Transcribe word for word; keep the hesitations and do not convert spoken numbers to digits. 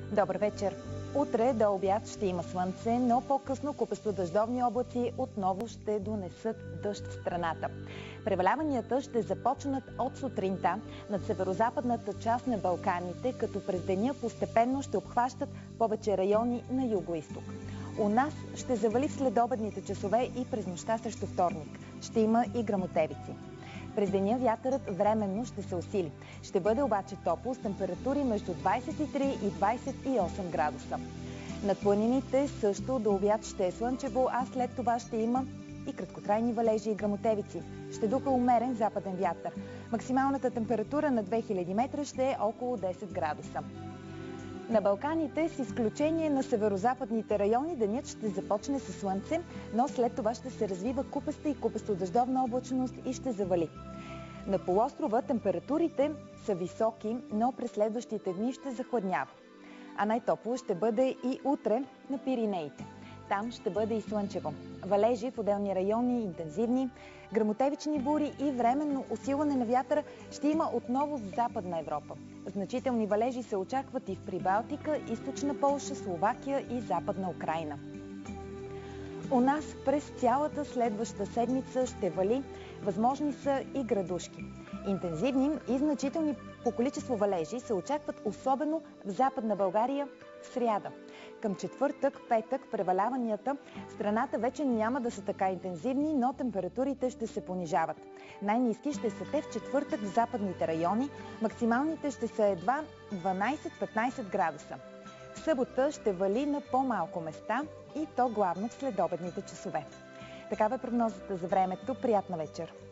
Добър вечер! Утре до обяд ще има слънце, но по-късно купесто дъждовни облаци отново ще донесат дъжд в страната. Преваляванията ще започнат от сутринта над северозападната част на Балканите, като през деня постепенно ще обхващат повече райони на югоизток. У нас ще завали в следобедните часове и през нощта срещу вторник. Ще има и гръмотевици. През деня вятърът временно ще се усили. Ще бъде обаче топло с температури между двадесет и три и двадесет и осем градуса. Над планините също до обяд ще е слънчево, а след това ще има и краткотрайни валежи и гръмотевици. Ще духа умерен западен вятър. Максималната температура на две хиляди метра ще е около десет градуса. На Балканите, с изключение на северозападните райони, денят ще започне със слънце, но след това ще се развива купеста и купесто-дъждовна облачност и ще завали. На полуострова температурите са високи, но през следващите дни ще захладнява. А най-топло ще бъде и утре на Пиринеите. Там ще бъде и слънчево. Валежи в отделни райони, интензивни, гръмотевични бури и временно усилване на вятъра ще има отново в Западна Европа. Значителни валежи се очакват и в Прибалтика, Източна Полша, Словакия и Западна Украйна. У нас през цялата следваща седмица ще вали, възможни са и градушки. Интензивни и значителни по количество валежи се очакват особено в Западна България в сряда. Към четвъртък, петък преваляванията в страната вече няма да са така интензивни, но температурите ще се понижават. Най-ниски ще са те в четвъртък в западните райони, максималните ще са едва дванадесет-петнадесет градуса. В събота ще вали на по-малко места и то главно в следобедните часове. Такава е прогнозата за времето. Приятна вечер!